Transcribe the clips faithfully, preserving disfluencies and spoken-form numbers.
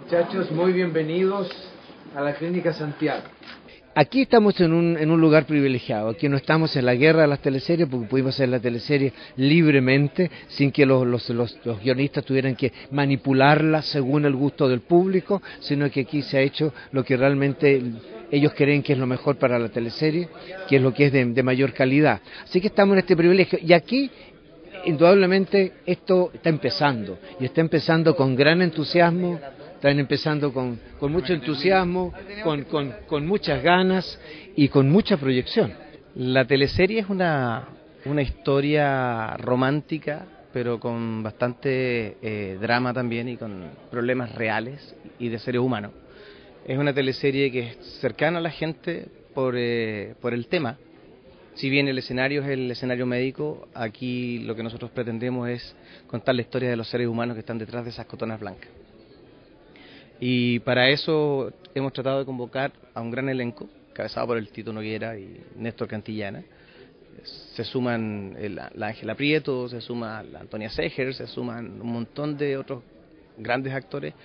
Muchachos, muy bienvenidos a la Clínica Santiago. Aquí estamos en un, en un lugar privilegiado, aquí no estamos en la guerra de las teleseries porque pudimos hacer la teleserie libremente, sin que los, los, los, los guionistas tuvieran que manipularla según el gusto del público, sino que aquí se ha hecho lo que realmente ellos creen que es lo mejor para la teleserie, que es lo que es de, de mayor calidad. Así que estamos en este privilegio y aquí indudablemente esto está empezando y está empezando con gran entusiasmo. Están empezando con, con mucho entusiasmo, con, con, con muchas ganas y con mucha proyección. La teleserie es una, una historia romántica, pero con bastante eh, drama también y con problemas reales y de seres humanos. Es una teleserie que es cercana a la gente por, eh, por el tema. Si bien el escenario es el escenario médico, aquí lo que nosotros pretendemos es contar la historia de los seres humanos que están detrás de esas cotonas blancas. Y para eso hemos tratado de convocar a un gran elenco, cabezado por el Tito Noguera y Néstor Cantillana. Se suman el, la Ángela Prieto, se suma la Antonia Seger, se suman un montón de otros grandes actores,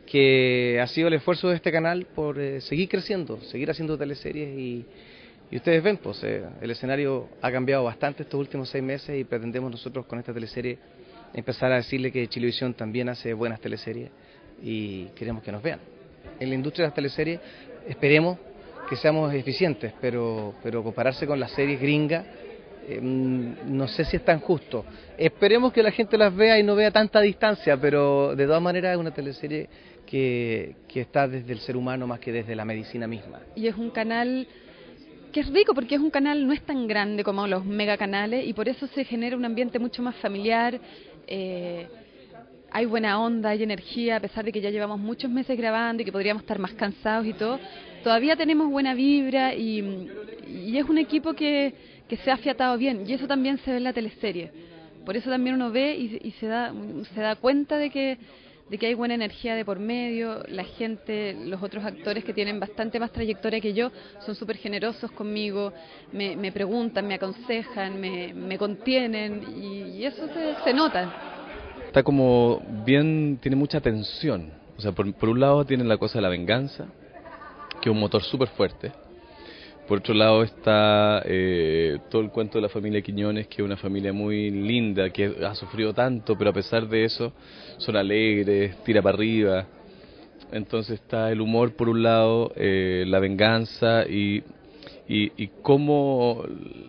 que ha sido el esfuerzo de este canal por eh, seguir creciendo, seguir haciendo teleseries y, y ustedes ven, pues eh, el escenario ha cambiado bastante estos últimos seis meses y pretendemos nosotros con esta teleserie empezar a decirle que Chilevisión también hace buenas teleseries y queremos que nos vean. En la industria de las teleseries esperemos que seamos eficientes, pero, pero compararse con las series gringas, eh, no sé si es tan justo. Esperemos que la gente las vea y no vea tanta distancia, pero de todas maneras es una teleserie que, que está desde el ser humano más que desde la medicina misma. Y es un canal que es rico porque es un canal no es tan grande como los megacanales y por eso se genera un ambiente mucho más familiar. eh, Hay buena onda, hay energía, a pesar de que ya llevamos muchos meses grabando y que podríamos estar más cansados y todo, todavía tenemos buena vibra y, y es un equipo que, que se ha afiatado bien y eso también se ve en la teleserie. Por eso también uno ve y, y se da se da cuenta de que, de que hay buena energía de por medio, la gente, los otros actores que tienen bastante más trayectoria que yo, son súper generosos conmigo, me, me preguntan, me aconsejan, me, me contienen y, y eso se, se nota. Está como bien, tiene mucha tensión. O sea, por, por un lado tiene la cosa de la venganza, que es un motor súper fuerte. Por otro lado está eh, todo el cuento de la familia Quiñones, que es una familia muy linda, que ha sufrido tanto, pero a pesar de eso son alegres, tira para arriba. Entonces está el humor por un lado, eh, la venganza y, y, y cómo,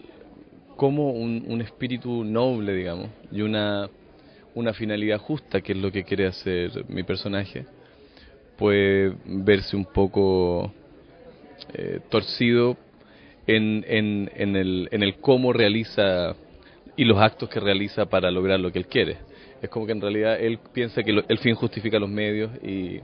cómo un, un espíritu noble, digamos, y una... una finalidad justa, que es lo que quiere hacer mi personaje, puede verse un poco eh, torcido en, en, en, el, en el cómo realiza y los actos que realiza para lograr lo que él quiere. Es como que en realidad él piensa que lo, el fin justifica los medios y,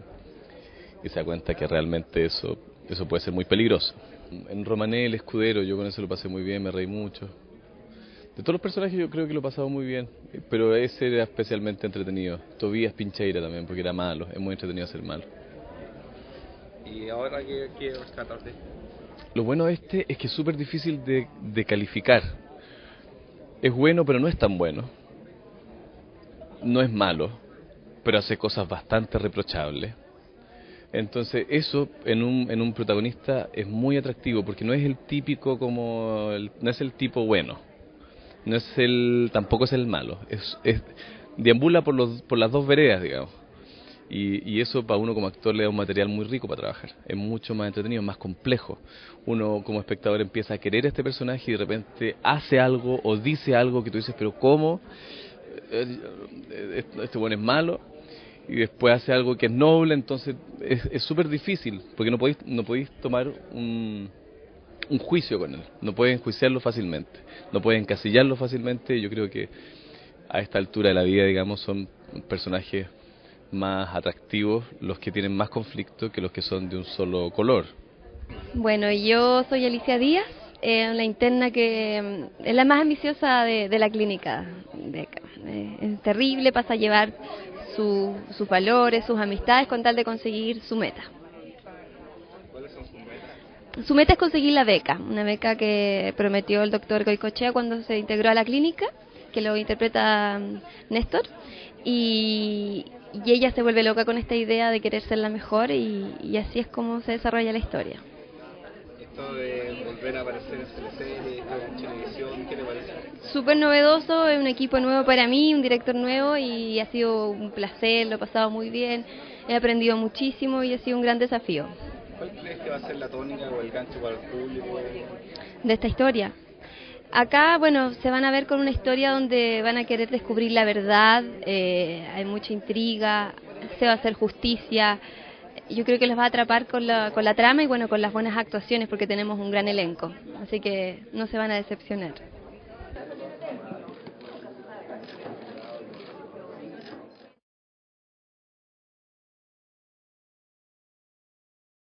y se da cuenta que realmente eso, eso puede ser muy peligroso. En Romané, el escudero, yo con eso lo pasé muy bien, me reí mucho. De todos los personajes yo creo que lo he pasado muy bien, pero ese era especialmente entretenido. Tobías Pincheira también, porque era malo, es muy entretenido ser malo. ¿Y ahora qué, qué rescatarte? Lo bueno de este es que es súper difícil de, de calificar. Es bueno, pero no es tan bueno. No es malo, pero hace cosas bastante reprochables. Entonces eso en un, en un protagonista es muy atractivo, porque no es el típico como, el, no es el tipo bueno. No es el, tampoco es el malo, es, es deambula por los, por las dos veredas, digamos, y, y eso para uno como actor le da un material muy rico para trabajar, es mucho más entretenido, más complejo. Uno como espectador empieza a querer a este personaje y de repente hace algo o dice algo que tú dices, pero ¿cómo? Este bueno es malo, y después hace algo que es noble, entonces es súper difícil, porque no podéis, no podéis tomar un... un juicio con él, no pueden enjuiciarlo fácilmente, no pueden encasillarlo fácilmente. Yo creo que a esta altura de la vida, digamos, son personajes más atractivos los que tienen más conflicto que los que son de un solo color. Bueno, yo soy Alicia Díaz, eh, la interna que es la más ambiciosa de, de la clínica de acá. Eh, es terrible, pasa a llevar su, sus valores, sus amistades con tal de conseguir su meta. Su meta es conseguir la beca, una beca que prometió el doctor Goicoechea cuando se integró a la clínica, que lo interpreta Néstor, y, y ella se vuelve loca con esta idea de querer ser la mejor y, y así es como se desarrolla la historia. Esto de volver a aparecer en teleseries, en televisión, ¿qué le parece? Súper novedoso, es un equipo nuevo para mí, un director nuevo y ha sido un placer, lo he pasado muy bien, he aprendido muchísimo y ha sido un gran desafío. ¿Cuál crees que va a ser la tónica o el gancho para el público de esta historia? Acá, bueno, se van a ver con una historia donde van a querer descubrir la verdad, eh, hay mucha intriga, se va a hacer justicia. Yo creo que les va a atrapar con la, con la trama y bueno, con las buenas actuaciones porque tenemos un gran elenco, así que no se van a decepcionar.